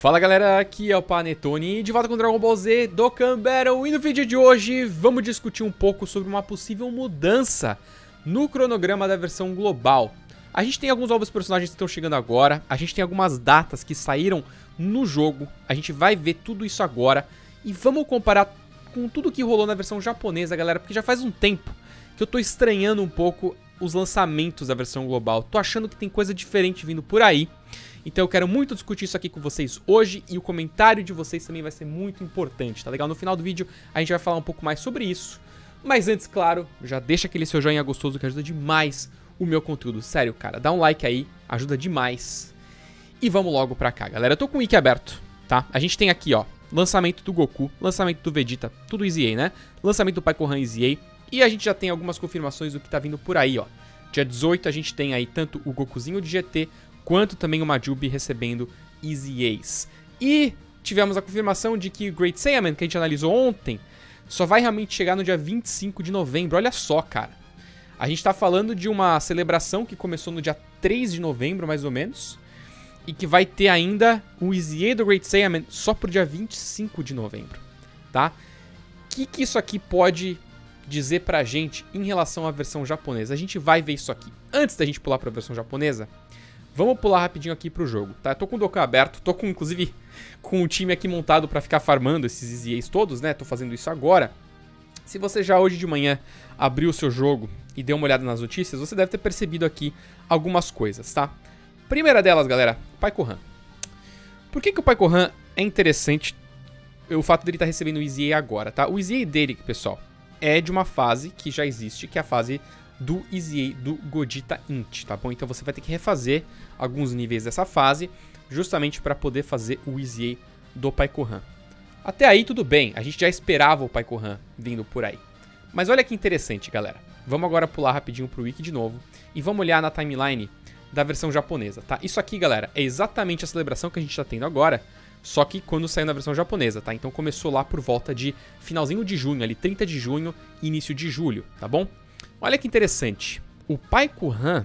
Fala galera, aqui é o Panetone, de volta com Dragon Ball Z Dokkan Battle. E no vídeo de hoje vamos discutir um pouco sobre uma possível mudança no cronograma da versão global. A gente tem alguns novos personagens que estão chegando agora, a gente tem algumas datas que saíram no jogo, a gente vai ver tudo isso agora e vamos comparar com tudo que rolou na versão japonesa, galera, porque já faz um tempo que eu tô estranhando um pouco os lançamentos da versão global. Tô achando que tem coisa diferente vindo por aí. Então eu quero muito discutir isso aqui com vocês hoje e o comentário de vocês também vai ser muito importante, tá legal? No final do vídeo a gente vai falar um pouco mais sobre isso. Mas antes, claro, já deixa aquele seu joinha gostoso que ajuda demais o meu conteúdo. Sério, cara, dá um like aí, ajuda demais. E vamos logo pra cá, galera. Eu tô com o wiki aberto, tá? A gente tem aqui, ó, lançamento do Goku, lançamento do Vegeta, tudo Easy A, né? Lançamento do Pai Gohan Easy A. E a gente já tem algumas confirmações do que tá vindo por aí, ó. Dia 18 a gente tem aí tanto o Gokuzinho de GT, quanto também o Majubi recebendo Easy A's. E tivemos a confirmação de que o Great Saiyaman, que a gente analisou ontem, só vai realmente chegar no dia 25 de novembro. Olha só, cara. A gente tá falando de uma celebração que começou no dia 3 de novembro, mais ou menos, e que vai ter ainda o Easy A do Great Saiyaman só pro dia 25 de novembro, tá? O que isso aqui pode dizer pra gente em relação à versão japonesa? A gente vai ver isso aqui. Antes da gente pular pra versão japonesa, vamos pular rapidinho aqui pro jogo, tá? Eu tô com o Dokkan aberto, tô com, inclusive, com o time aqui montado pra ficar farmando esses Easy A's todos, né? Tô fazendo isso agora. Se você já hoje de manhã abriu o seu jogo e deu uma olhada nas notícias, você deve ter percebido aqui algumas coisas, tá? Primeira delas, galera, Pai Gohan. Por que o Pai Gohan é interessante o fato dele estar recebendo o Easy A agora, tá? O Easy A dele, pessoal, é de uma fase que já existe, que é a fase do Easy A do Gogeta Int, tá bom? Então você vai ter que refazer alguns níveis dessa fase, justamente para poder fazer o Easy A do Pai Gohan. Até aí tudo bem, a gente já esperava o Pai Gohan vindo por aí. Mas olha que interessante, galera. Vamos agora pular rapidinho pro wiki de novo e vamos olhar na timeline da versão japonesa, tá? Isso aqui, galera, é exatamente a celebração que a gente tá tendo agora, só que quando saiu na versão japonesa, tá? Então começou lá por volta de finalzinho de junho, ali 30 de junho, início de julho, tá bom? Olha que interessante. O Pai Gohan,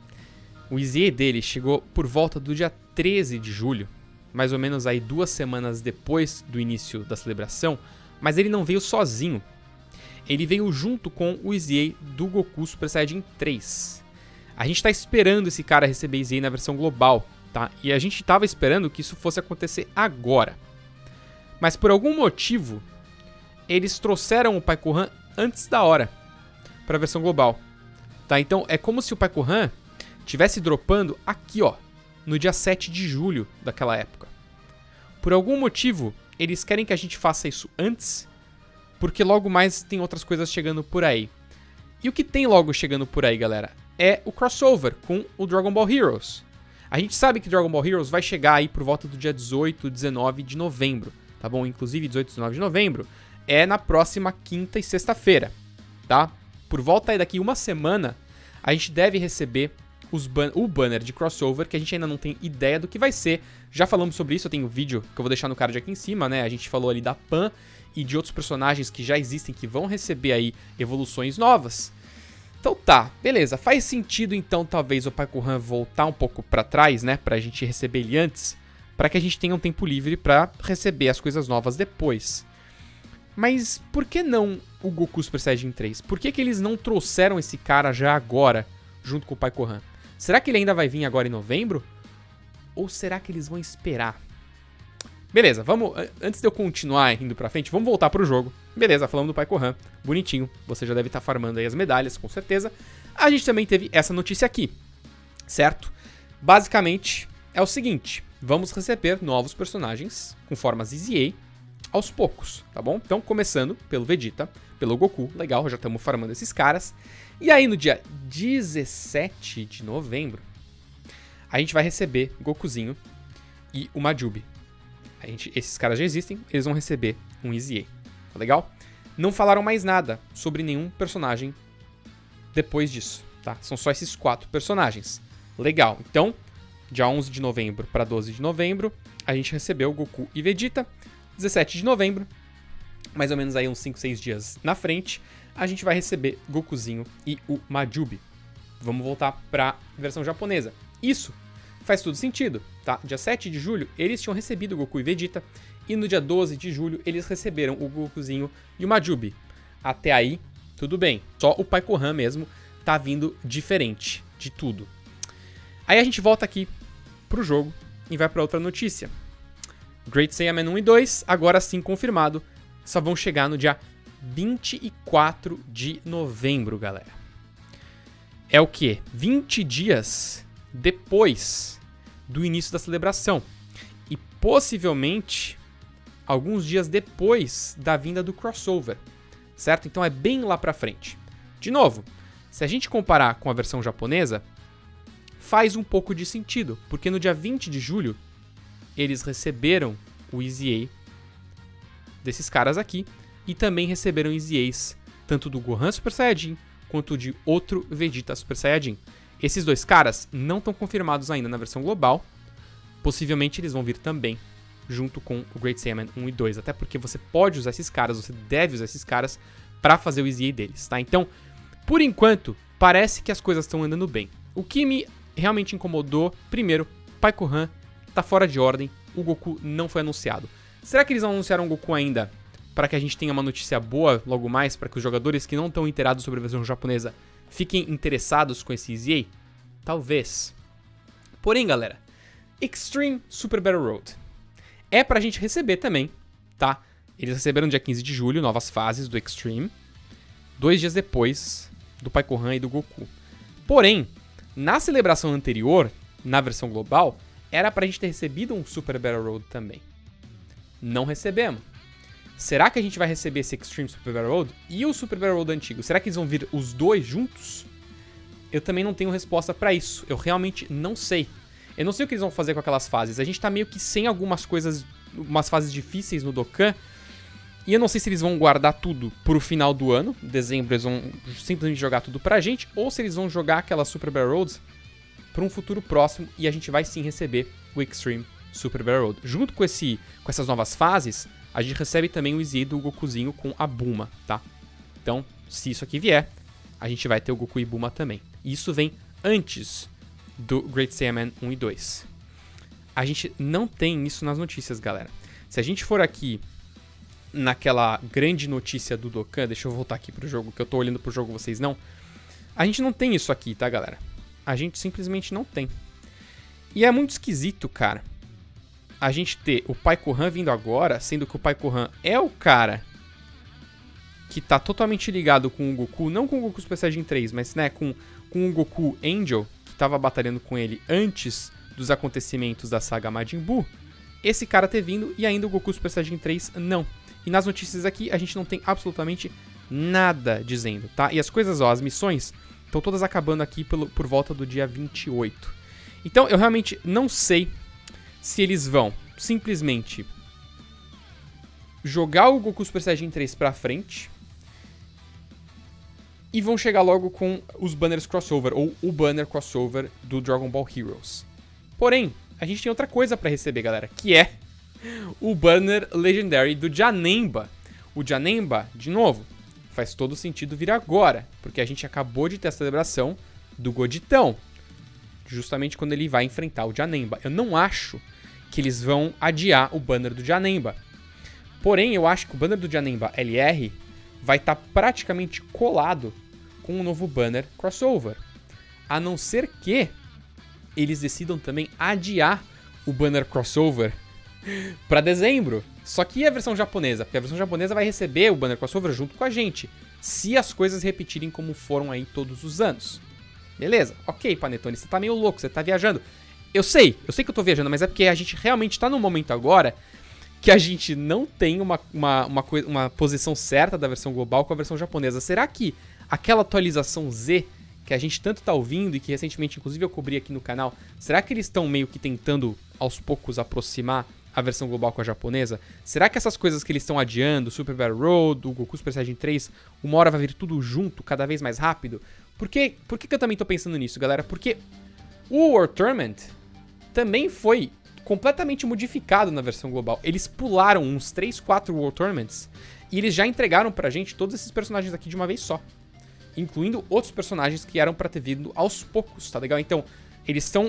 o Easy A dele chegou por volta do dia 13 de julho, mais ou menos aí 2 semanas depois do início da celebração, mas ele não veio sozinho. Ele veio junto com o Easy A do Goku Super Saiyajin 3. A gente tá esperando esse cara receber Easy A na versão global, tá? E a gente tava esperando que isso fosse acontecer agora. Mas por algum motivo, eles trouxeram o Pai Gohan antes da hora para a versão global, tá? Então é como se o Pai Gohan tivesse dropando aqui, ó, no dia 7 de julho daquela época. Por algum motivo, eles querem que a gente faça isso antes, porque logo mais tem outras coisas chegando por aí. E o que tem logo chegando por aí, galera, é o crossover com o Dragon Ball Heroes. A gente sabe que Dragon Ball Heroes vai chegar aí por volta do dia 18, 19 de novembro, tá bom? Inclusive 18 e 19 de novembro é na próxima quinta e sexta-feira, tá? Por volta aí daqui uma semana, a gente deve receber o banner de crossover, que a gente ainda não tem ideia do que vai ser. Já falamos sobre isso, eu tenho um vídeo que eu vou deixar no card aqui em cima, né? A gente falou ali da Pan e de outros personagens que já existem, que vão receber aí evoluções novas. Então tá, beleza. Faz sentido então talvez o Pai Gohan voltar um pouco pra trás, né? Pra gente receber ele antes, pra que a gente tenha um tempo livre pra receber as coisas novas depois. Mas por que não o Goku Super Saiyajin 3? Por que eles não trouxeram esse cara já agora, junto com o Pai Gohan? Será que ele ainda vai vir agora em novembro? Ou será que eles vão esperar? Beleza, vamos... Antes de eu continuar indo pra frente, vamos voltar pro jogo. Beleza, falando do Pai Gohan, bonitinho. Você já deve estar farmando aí as medalhas, com certeza. A gente também teve essa notícia aqui, certo? Basicamente, é o seguinte. Vamos receber novos personagens com formas Easy A aos poucos, tá bom? Então, começando pelo Vegeta, pelo Goku, legal, já estamos farmando esses caras. E aí, no dia 17 de novembro, a gente vai receber Gokuzinho e o Majubi. Esses caras já existem, eles vão receber um Easy A, tá legal? Não falaram mais nada sobre nenhum personagem depois disso, tá? São só esses 4 personagens. Legal, então, dia 11 de novembro para 12 de novembro, a gente recebeu Goku e Vegeta. 17 de novembro, mais ou menos aí uns 5, 6 dias na frente, a gente vai receber Gokuzinho e o Majubi. Vamos voltar para a versão japonesa. Isso faz todo sentido, tá? Dia 7 de julho, eles tinham recebido o Goku e Vegeta, e no dia 12 de julho, eles receberam o Gokuzinho e o Majubi. Até aí, tudo bem. Só o Pai Gohan mesmo tá vindo diferente de tudo. Aí a gente volta aqui pro jogo e vai pra outra notícia. Great Saiyaman 1 e 2, agora sim confirmado, só vão chegar no dia 24 de novembro, galera. É o quê? 20 dias depois do início da celebração. E possivelmente alguns dias depois da vinda do crossover, certo? Então é bem lá pra frente. De novo, se a gente comparar com a versão japonesa, faz um pouco de sentido, porque no dia 20 de julho, eles receberam o Easy A desses caras aqui, e também receberam Easy A's, tanto do Gohan Super Saiyajin, quanto de outro Vegeta Super Saiyajin. Esses dois caras não estão confirmados ainda na versão global, possivelmente eles vão vir também, junto com o Great Saiyaman 1 e 2, até porque você pode usar esses caras, você deve usar esses caras pra fazer o Easy A deles, tá? Então, por enquanto, parece que as coisas estão andando bem. O que me realmente incomodou, primeiro, Pai Gohan tá fora de ordem, o Goku não foi anunciado. Será que eles não anunciaram o Goku ainda para que a gente tenha uma notícia boa logo mais, para que os jogadores que não estão inteirados sobre a versão japonesa fiquem interessados com esse Easy A? Talvez. Porém, galera, Extreme Super Battle Road é pra gente receber também, tá? Eles receberam no dia 15 de julho novas fases do Extreme, 2 dias depois do Pai Gohan e do Goku. Porém, na celebração anterior, na versão global, era pra gente ter recebido um Super Battle Road também. Não recebemos. Será que a gente vai receber esse Extreme Super Battle Road e o Super Battle Road antigo? Será que eles vão vir os dois juntos? Eu também não tenho resposta pra isso. Eu realmente não sei. Eu não sei o que eles vão fazer com aquelas fases. A gente tá meio que sem algumas coisas, umas fases difíceis no Dokkan. E eu não sei se eles vão guardar tudo pro final do ano. Em dezembro eles vão simplesmente jogar tudo pra gente. Ou se eles vão jogar aquelas Super Battle Roads pra um futuro próximo. E a gente vai sim receber o Extreme Super Battle Road. Junto com essas novas fases, a gente recebe também o Easy do Gokuzinho com a Bulma, tá? Então, se isso aqui vier, a gente vai ter o Goku e Bulma também. E isso vem antes do Great Saiyaman 1 e 2. A gente não tem isso nas notícias, galera. Se a gente for aqui naquela grande notícia do Dokkan, deixa eu voltar aqui pro jogo, que eu tô olhando pro jogo, vocês não. A gente não tem isso aqui, tá, galera? A gente simplesmente não tem. E é muito esquisito, cara, a gente ter o Pai Gohan vindo agora, sendo que o Pai Gohan é o cara que tá totalmente ligado com o Goku, não com o Goku Super Saiyajin 3, mas, né, com o Goku Angel, que tava batalhando com ele antes dos acontecimentos da saga Majin Buu. Esse cara ter vindo e ainda o Goku Super Saiyajin 3 não. E nas notícias aqui a gente não tem absolutamente nada dizendo, tá? E as coisas, ó, as missões estão todas acabando aqui por volta do dia 28. Então eu realmente não sei se eles vão simplesmente jogar o Goku Super Saiyajin 3 pra frente e vão chegar logo com os banners crossover, ou o banner crossover do Dragon Ball Heroes. Porém, a gente tem outra coisa pra receber, galera, que é o banner Legendary do Janemba. O Janemba, de novo, faz todo sentido vir agora, porque a gente acabou de ter a celebração do Goditão, justamente quando ele vai enfrentar o Janemba. Eu não acho que eles vão adiar o banner do Janemba. Porém, eu acho que o banner do Janemba LR vai estar praticamente colado com o novo banner crossover. A não ser que eles decidam também adiar o banner crossover para dezembro. Só que e a versão japonesa? Porque a versão japonesa vai receber o banner crossover junto com a gente, se as coisas repetirem como foram aí todos os anos. Beleza? Ok, Panetone, você tá meio louco, você tá viajando. Eu sei que eu tô viajando, mas é porque a gente realmente tá num momento agora que a gente não tem uma posição certa da versão global com a versão japonesa. Será que aquela atualização Z que a gente tanto tá ouvindo e que recentemente, inclusive, eu cobri aqui no canal, será que eles estão meio que tentando, aos poucos, aproximar a versão global com a japonesa? Será que essas coisas que eles estão adiando, Super Battle Road, o Goku Super Saiyajin 3, uma hora vai vir tudo junto, cada vez mais rápido? Por que eu também tô pensando nisso, galera? Porque o World Tournament também foi completamente modificado na versão global. Eles pularam uns 3, 4 World Tournaments e eles já entregaram pra gente todos esses personagens aqui de uma vez só, incluindo outros personagens que eram pra ter vindo aos poucos, tá legal? Então, eles estão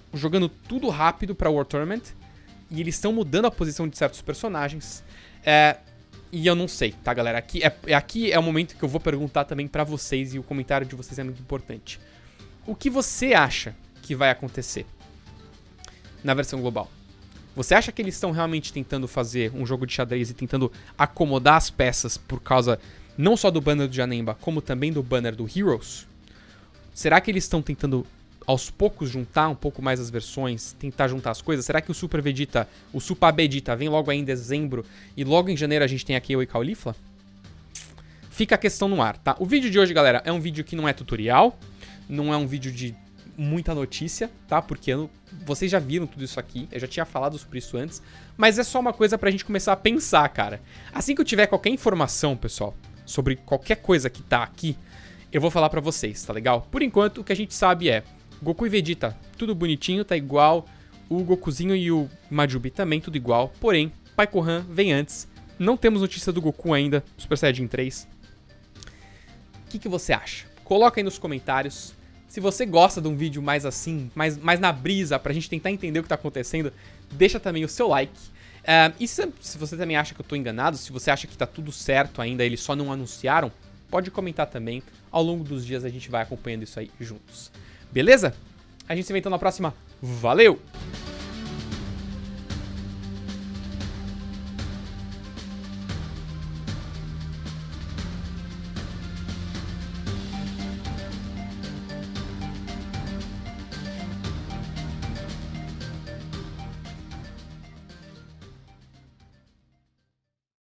jogando tudo rápido pra World Tournament. E eles estão mudando a posição de certos personagens. E eu não sei, tá, galera? Aqui é o momento que eu vou perguntar também pra vocês. E o comentário de vocês é muito importante. O que você acha que vai acontecer na versão global? Você acha que eles estão realmente tentando fazer um jogo de xadrez e tentando acomodar as peças por causa não só do banner do Janemba, como também do banner do Heroes? Será que eles estão tentando aos poucos juntar um pouco mais as versões, tentar juntar as coisas? Será que o Super Vegeta, o Super Vegeta vem logo aí em dezembro e logo em janeiro a gente tem aqui o Caulifla? Fica a questão no ar, tá? O vídeo de hoje, galera, é um vídeo que não é tutorial, não é um vídeo de muita notícia, tá? Porque vocês já viram tudo isso aqui, eu já tinha falado sobre isso antes, mas é só uma coisa pra gente começar a pensar, cara. Assim que eu tiver qualquer informação, pessoal, sobre qualquer coisa que tá aqui, eu vou falar pra vocês, tá legal? Por enquanto, o que a gente sabe é Goku e Vegeta, tudo bonitinho, tá igual. O Gokuzinho e o Majubi também, tudo igual. Porém, Pai Gohan vem antes. Não temos notícia do Goku ainda, Super Saiyajin 3. O que você acha? Coloca aí nos comentários. Se você gosta de um vídeo mais assim, mais na brisa, pra gente tentar entender o que tá acontecendo, deixa também o seu like. E se você também acha que eu tô enganado, se você acha que tá tudo certo ainda, eles só não anunciaram, pode comentar também. Ao longo dos dias a gente vai acompanhando isso aí juntos. Beleza? A gente se vê então na próxima. Valeu!